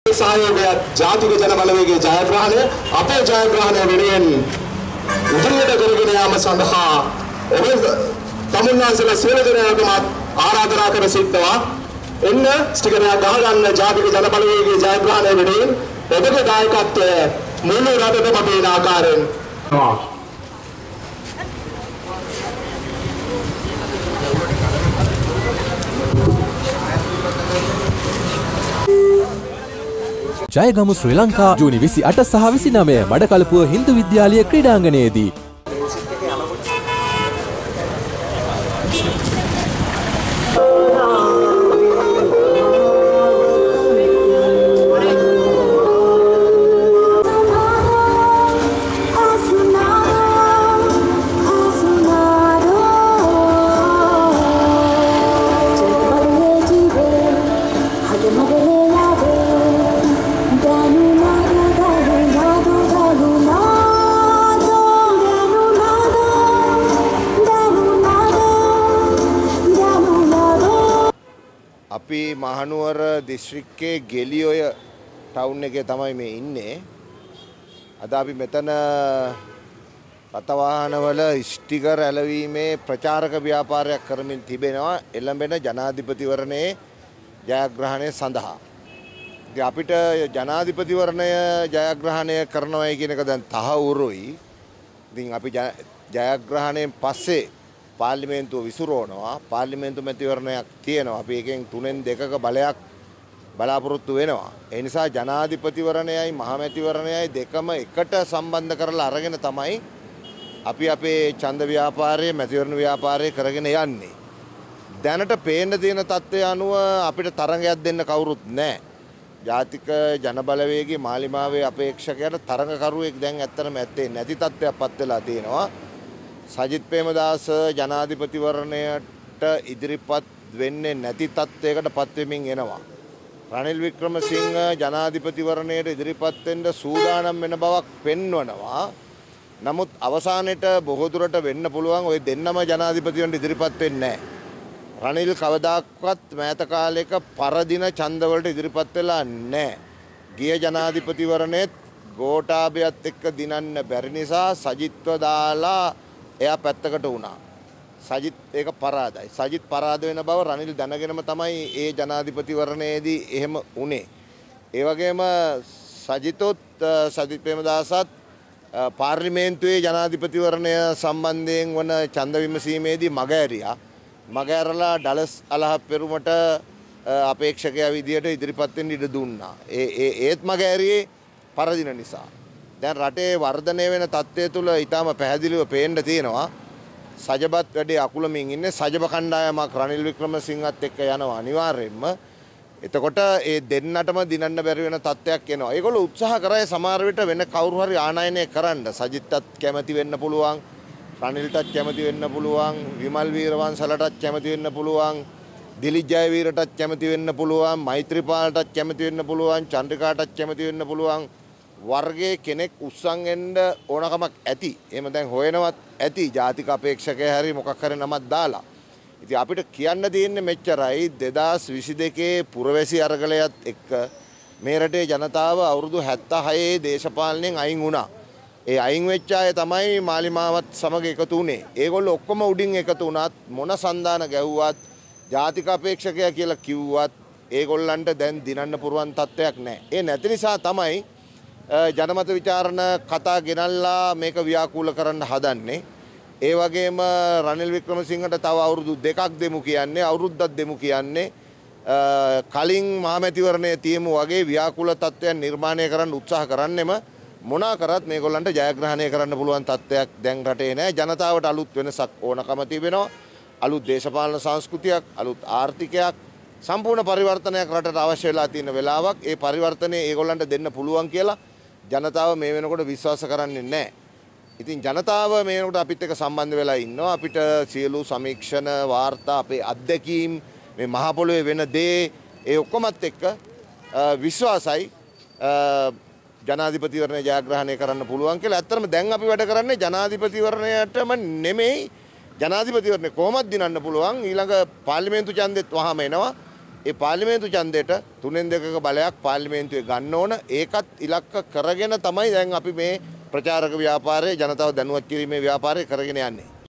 සහයෝගය ජාතික ජන බලවේගයේ ජයග්‍රහණය අපේ ජයග්‍රහණය වෙනුවෙන් ඉදිරියට කරගෙන යාම සඳහා ඔබ තමුන්වන්සලා සියලු දෙනාටම ආරාධනා කර සිටනවා එන්න ස්ටිකරයක් ගහගන්න ජාතික ජන බලවේගයේ ජයග්‍රහණය වෙනුවෙන් ඔබගේ දායකත්වය මුළු රටටම අපේ ආකාරයෙන් ජයගමු ශ්‍රී ලංකා ජූනි 28 සහ 29 මඩකලපුව හින්දු විද්‍යාලය ක්‍රීඩාංගණයේදී මහනුවර දිස්ත්‍රික්කයේ ගෙලිඔය ටවුන් එකේ තමයි මේ ඉන්නේ. අද අපි මෙතන රථවාහනවල ස්ටිකර් ඇලවීමේ ප්‍රචාරක ව්‍යාපාරයක් කරමින් තිබෙනවා එළඹෙන ජනාධිපතිවරණයේ ජයග්‍රහණය සඳහා. ඉතින් අපිට ජනාධිපතිවරණය ජයග්‍රහණය කරනවායි කියන එක දැන් තහවුරුයි. ඉතින් අපි ජයග්‍රහණයෙන් පස්සේ පාර්ලිමේන්තුව විසුරුවනවා. පාර්ලිමේන්තු මැතිවරණයක් තියෙනවා. අපි එකෙන් 3න් 2ක බලයක් බලාපොරොත්තු වෙනවා. ඒ නිසා ජනාධිපතිවරණයයි මහමැතිවරණයයි දෙකම එකට සම්බන්ධ කරලා අරගෙන තමයි අපි අපේ ඡන්ද ව්‍යාපාරයේ මැතිවරණ ව්‍යාපාරයේ කරගෙන යන්නේ. දැනට පේන්න තියෙන තත්ත්වය අනුව අපිට තරඟයක් දෙන්න කවුරුත් නැහැ. ජාතික ජන බලවේගයේ මාලිමාවේ අපේක්ෂකයාට තරඟකරුවෙක් දැන් ඇත්තටම ඇත්තේ නැති තත්ත්වයක්පත් වෙලා තියෙනවා. සජිත් ප්‍රේමදාස ජනාධිපතිවරණයට ඉදිරිපත් වෙන්නේ නැති තත්ත්වයකට පත් වෙමින් එනවා. රනිල් වික්‍රමසිංහ ජනාධිපතිවරණයට ඉදිරිපත් වෙන්න සූදානම් වෙන බවක් පෙන්වනවා. නමුත් අවසානයේට බොහෝ දුරට වෙන්න පුළුවන් ওই දෙන්නම ජනාධිපතිවරණයට ඉදිරිපත් වෙන්නේ නැහැ. රනිල් කවදාක්වත් මෑත කාලයක පරදින ඡන්දවලට ඉදිරිපත් වෙලා නැහැ. ගිය ජනාධිපතිවරණෙත් ගෝඨාභයත් එක්ක දිනන්න බැරි නිසා සජිත්ව දාලා එයා පැත්තකට වුණා. සජිත් ඒක පරාදයි. සජිත් පරාද වෙන බව රනිල් දැනගෙනම තමයි ඒ ජනාධිපතිවරණයේදී එහෙම වුණේ. ඒ වගේම සජිතොත් සජිත් ප්‍රේමදාසත් පාර්ලිමේන්තුවේ ජනාධිපතිවරණය සම්බන්ධයෙන් වන ඡන්ද විමසීමේදී මගහැරියා. මගහැරලා ඩලස් අලහප් පෙරුමට අපේක්ෂකයා විදියට ඉදිරිපත් වෙන්න ඉඩ දුන්නා. ඒත් මගහැරියේ පරදින නිසා. දැන් රටේ වර්ධනය වෙන තත්ත්වය තුළ ඊටම පැහැදිලිව පේන්න තියෙනවා. සජබත් වැඩි අකුලමින් ඉන්නේ සජබ කණ්ඩායමක් රනිල් වික්‍රමසිංහත් එක්ක යනවා අනිවාර්යයෙන්ම. එතකොට ඒ දෙන්නටම දිනන්න බැරි වෙන තත්ත්වයක් එනවා. ඒගොල්ලෝ උත්සාහ කරයි සමහර විට වෙන කවුරු හරි ආනයනය කරන්න. සජිත්ටත් කැමති වෙන්න පුළුවන්. රනිල්ටත් කැමති වෙන්න පුළුවන්. විමල් වීරවංශලටත් කැමති වෙන්න පුළුවන්. දිලිත් ජයවීරටත් කැමති වෙන්න පුළුවන්. මෛත්‍රීපාලටත් කැමති වෙන්න පුළුවන්. චන්ද්‍රිකාටත් කැමති වෙන්න පුළුවන්. වර්ගයේ කෙනෙක් උස්සන් එන්න ඕනකමක් ඇති. එහෙම දැන් හොයනවත් ඇති. ජාතික අපේක්ෂකයා හරි මොකක් හරි නමක් දාලා. ඉතින් අපිට කියන්න තියෙන්නේ මෙච්චරයි 2022 පුරවැසි අරගලයත් එක්ක මේ රටේ ජනතාව අවුරුදු 76 දේශපාලනයෙන් අයින් වුණා. ඒ අයින් වෙච්ච අය තමයි මාලිමාවත් සමග එකතු වුණේ. ඒගොල්ලෝ ඔක්කොම උඩින් එකතු වුණත් මොන සන්දාන ගැව්වත් ජාතික අපේක්ෂකයා කියලා කිව්වත් ඒගොල්ලන්ට දැන් දිනන්න පුරුවන් තත්ත්වයක් නැහැ. ඒ නැති නිසා තමයි ජනමත විචාරණ කතා ගෙනල්ලා මේක ව්‍යාකූල කරන්න හදන්නේ. ඒ වගේම රනිල් වික්‍රමසිංහට තව අවුරුදු 2ක් දෙමු කියන්නේ අවුරුද්දක් දෙමු කියන්නේ කලින් මහමැතිවරණයේ තියමු වගේ ව්‍යාකූල තත්ත්වයන් නිර්මාණය කරන්න උත්සාහ කරන්නෙම මොනා කරත් මේගොල්ලන්ට ජයග්‍රහණය කරන්න පුළුවන් තත්ත්වයක් දැන් රටේ නැහැ. ජනතාවට අලුත් වෙනසක් ඕනකම තිබෙනවා. අලුත් දේශපාලන සංස්කෘතියක්, අලුත් ආර්ථිකයක්, සම්පූර්ණ පරිවර්තනයක් රටට අවශ්‍ය වෙලා තියෙන වෙලාවක්. ඒ පරිවර්තනය ඒගොල්ලන්ට දෙන්න පුළුවන් කියලා ජනතාව මේ වෙනකොට විශ්වාස කරන්නේ නැහැ. ඉතින් ජනතාව මේ වෙනකොට අපිත් එක්ක සම්බන්ධ වෙලා ඉන්නවා. අපිට සියලු සමීක්ෂණ වාර්තා අපේ අත්දැකීම් මේ මහ පොළොවේ වෙන දේ ඒ ඔක්කොමත් එක්ක විශ්වාසයි ජනාධිපතිවරණය ජයග්‍රහණය කරන්න පුළුවන් කියලා. ඇත්තටම දැන් අපි වැඩ කරන්නේ ජනාධිපතිවරණයටම නෙමෙයි. ජනාධිපතිවරණය කොහොමද දිනන්න පුළුවන් ඊළඟ පාර්ලිමේන්තු ඡන්දෙත් වහම එනවා. ඒ පාර්ලිමේන්තු ඡන්දයට 3/2ක බලයක් පාර්ලිමේන්තුවේ ගන්න ඕන. ඒකත් ඉලක්ක කරගෙන තමයි දැන් අපි මේ ප්‍රචාරක ව්‍යාපාරය ජනතාව දැනුවත් කිරීමේ ව්‍යාපාරය කරගෙන යන්නේ.